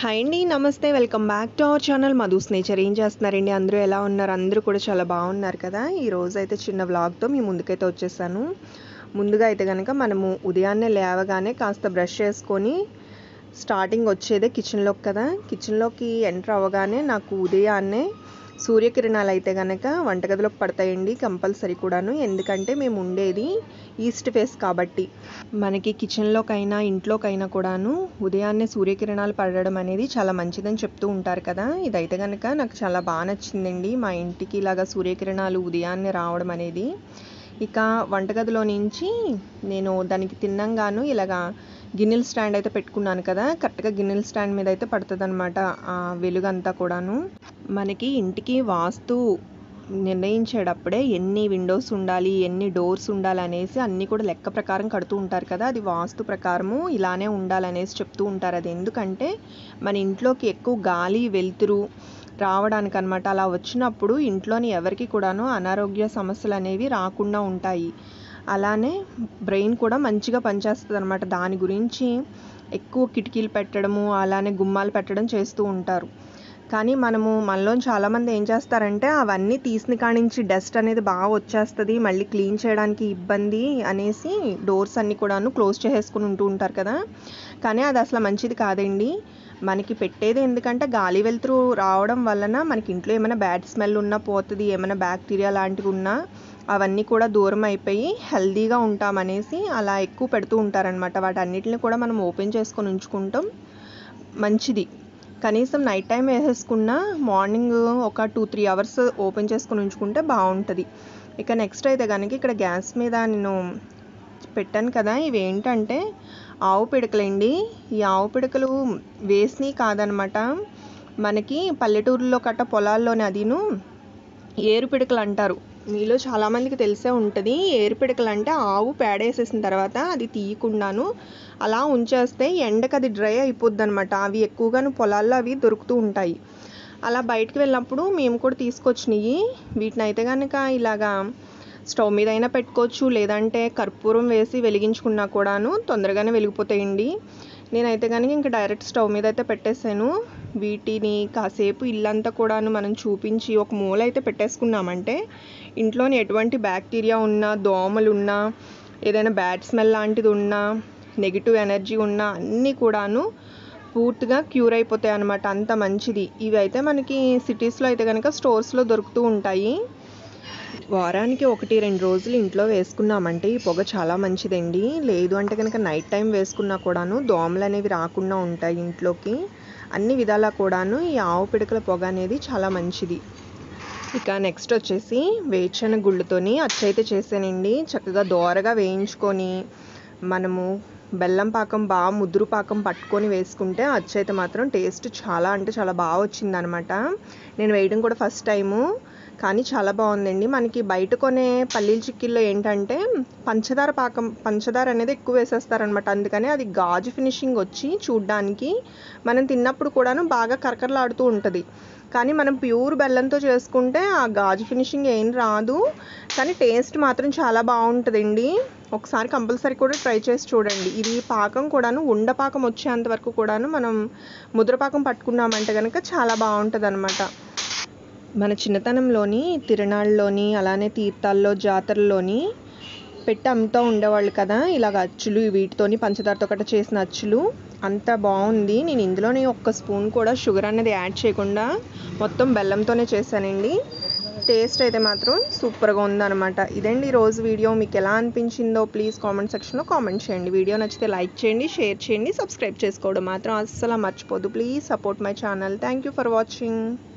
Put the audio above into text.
Hi అండి, నమస్తే. Welcome back to our channel Madhus nature. ఏం చేస్తున్నారండి? అందరూ ఎలా ఉన్నారు? అందరూ కూడా చాలా బాగున్నారు కదా. ఈరోజు అయితే చిన్న వ్లాగ్తో మీ ముందుకైతే వచ్చేసాను. ముందుగా అయితే కనుక మనము ఉదయాన్నే లేవగానే కాస్త బ్రష్ చేసుకొని స్టార్టింగ్ వచ్చేదే కిచెన్లోకి కదా. కిచెన్లోకి ఎంటర్ అవ్వగానే నాకు ఉదయాన్నే సూర్యకిరణాలు అయితే కనుక వంటగదిలోకి పడతాయండి కంపల్సరీ కూడాను. ఎందుకంటే మేము ఉండేది ఈస్ట్ ఫేస్ కాబట్టి మనకి కిచెన్లోకైనా ఇంట్లోకైనా కూడాను ఉదయాన్నే సూర్యకిరణాలు పడడం అనేది చాలా మంచిదని చెప్తూ ఉంటారు కదా. ఇదైతే కనుక నాకు చాలా బాగా నచ్చిందండి. మా ఇంటికి ఇలాగా సూర్యకిరణాలు ఉదయాన్నే రావడం అనేది. ఇక వంటగదిలో నుంచి నేను దానికి తిన్నంగాను ఇలాగా గిన్నెల స్టాండ్ అయితే పెట్టుకున్నాను కదా. కరెక్ట్గా గిన్నెల స్టాండ్ మీద అయితే పడుతుంది అనమాట ఆ వెలుగంతా కూడాను. మనకి ఇంటికి వాస్తు నిర్ణయించేటప్పుడే ఎన్ని విండోస్ ఉండాలి, ఎన్ని డోర్స్ ఉండాలి అనేసి అన్నీ కూడా లెక్క ప్రకారం కడుతూ ఉంటారు కదా. అది వాస్తు ప్రకారము ఇలానే ఉండాలనేసి చెప్తూ ఉంటారు. అది ఎందుకంటే మన ఇంట్లోకి ఎక్కువ గాలి వెలుతురు రావడానికి అనమాట. అలా వచ్చినప్పుడు ఇంట్లోని ఎవరికి కూడాను అనారోగ్య సమస్యలు అనేవి రాకుండా ఉంటాయి. అలానే బ్రెయిన్ కూడా మంచిగా పనిచేస్తుంది అనమాట. దాని గురించి ఎక్కువ కిటికీలు పెట్టడము అలానే గుమ్మాలు పెట్టడం చేస్తూ ఉంటారు. కానీ మనలో చాలామంది ఏం చేస్తారంటే అవన్నీ తీసిన కానించి డస్ట్ అనేది బాగా వచ్చేస్తుంది, మళ్ళీ క్లీన్ చేయడానికి ఇబ్బంది అనేసి డోర్స్ అన్నీ కూడాను క్లోజ్ చేసేసుకుని ఉంటూ ఉంటారు కదా. కానీ అది అసలు మంచిది కాదండి. మనకి పెట్టేది ఎందుకంటే గాలి వెలుతురు రావడం వలన మనకి ఇంట్లో ఏమైనా బ్యాడ్ స్మెల్ ఉన్నా పోతుంది, ఏమైనా బ్యాక్టీరియా లాంటివి ఉన్నా అవన్నీ కూడా దూరం అయిపోయి హెల్తీగా ఉంటామనేసి అలా ఎక్కువ పెడుతూ ఉంటారనమాట. వాటన్నిటిని కూడా మనం ఓపెన్ చేసుకొని ఉంచుకుంటాం మంచిది. కనీసం నైట్ టైం వేసేసుకున్న మార్నింగ్ ఒక 2-3 అవర్స్ ఓపెన్ చేసుకొని ఉంచుకుంటే బాగుంటుంది. ఇక నెక్స్ట్ అయితే కనుక ఇక్కడ గ్యాస్ మీద నేను పెట్టాను కదా. ఇవి ఏంటంటే ఆవు పిడకలండి. ఈ ఆవు పిడకలు వేసినవి కాదనమాట. మనకి పల్లెటూరులో కట్ట పొలాల్లోనే అదిను ఏరు పిడకలు అంటారు. మీలో చాలామందికి తెలిసే ఉంటుంది. ఏరు పిడకలు అంటే ఆవు పేడ వేసేసిన తర్వాత అది తీయకుండాను అలా ఉంచేస్తే ఎండకు అది డ్రై అయిపోద్ది అనమాట. అవి ఎక్కువగాను పొలాల్లో అవి దొరుకుతూ ఉంటాయి. అలా బయటకు వెళ్ళినప్పుడు మేము కూడా తీసుకొచ్చినాయి. వీటిని అయితే కనుక ఇలాగా స్టవ్ మీద అయినా పెట్టుకోవచ్చు, లేదంటే కర్పూరం వేసి వెలిగించుకున్నా కూడాను తొందరగానే వెలిగిపోతాయండి. నేనైతే కనుక ఇంకా డైరెక్ట్ స్టవ్ మీద అయితే పెట్టేశాను. వీటిని కాసేపు ఇల్లంతా కూడాను మనం చూపించి ఒక మూల అయితే పెట్టేసుకున్నామంటే ఇంట్లోని ఎటువంటి బ్యాక్టీరియా ఉన్నా, దోమలు ఉన్నా, ఏదైనా బ్యాడ్ స్మెల్ లాంటిది ఉన్నా, నెగిటివ్ ఎనర్జీ ఉన్నా అన్నీ కూడాను పూర్తిగా క్యూర్ అయిపోతాయి అన్నమాట. అంత మంచిది. ఇవి అయితే మనకి సిటీస్లో అయితే కనుక స్టోర్స్లో దొరుకుతూ ఉంటాయి. వారానికి 1-2 రోజులు ఇంట్లో వేసుకున్నామంటే ఈ పొగ చాలా మంచిదండి. లేదు అంటే కనుక నైట్ టైం వేసుకున్నా కూడాను దోమలు అనేవి రాకుండా ఉంటాయి ఇంట్లోకి. అన్ని విధాలా కూడాను ఈ ఆవు పిడకల పొగ అనేది చాలా మంచిది. ఇక నెక్స్ట్ వచ్చేసి వేరుశనగ గుళ్ళతోని అచ్చైతే చేశానండి. చక్కగా దోరగా వేయించుకొని మనము బెల్లం పాకం బాగా ముదురు పాకం పట్టుకొని వేసుకుంటే అచ్చైతే మాత్రం టేస్ట్ చాలా అంటే చాలా బాగా వచ్చిందనమాట. నేను వేయడం కూడా ఫస్ట్ టైము, కానీ చాలా బాగుందండి. మనకి బయట కొనే పల్లీల చిక్కీల్లో ఏంటంటే పంచదార అనేది ఎక్కువ వేసేస్తారనమాట. అందుకని అది గాజు ఫినిషింగ్ వచ్చి చూడ్డానికి మనం తిన్నప్పుడు కూడాను బాగా కరకరలాడుతూ ఉంటుంది. కానీ మనం ప్యూర్ బెల్లంతో చేసుకుంటే ఆ గాజు ఫినిషింగ్ ఏం రాదు, కానీ టేస్ట్ మాత్రం చాలా బాగుంటుందండి. ఒకసారి కంపల్సరీ కూడా ట్రై చేసి చూడండి. ఇది పాకం కూడాను ఉండపాకం వచ్చేంత వరకు కూడాను మనం ముద్రపాకం పట్టుకున్నామంటే కనుక చాలా బాగుంటుంది అనమాట. మన చిన్నతనంలోని తిరణాల్లోని అలానే తీర్థాల్లో జాతరల్లోని పెట్టి అమ్ముతూ ఉండేవాళ్ళు కదా ఇలాగ అచ్చులు, వీటితోని పంచదారతో కట్ట చేసిన అచ్చులు. అంత బాగుంది. నేను ఇందులోని 1 స్పూన్ కూడా షుగర్ అనేది యాడ్ చేయకుండా మొత్తం బెల్లంతోనే చేశానండి. టేస్ట్ అయితే మాత్రం సూపర్గా ఉందన్నమాట. ఇదండి ఈరోజు వీడియో. మీకు ఎలా అనిపించిందో ప్లీజ్ కామెంట్ సెక్షన్లో కామెంట్ చేయండి. వీడియో నచ్చితే లైక్ చేయండి, షేర్ చేయండి, సబ్స్క్రైబ్ చేసుకోవడం మాత్రం అస్సలు మర్చిపోద్దు. Please support my channel. Thank you for watching.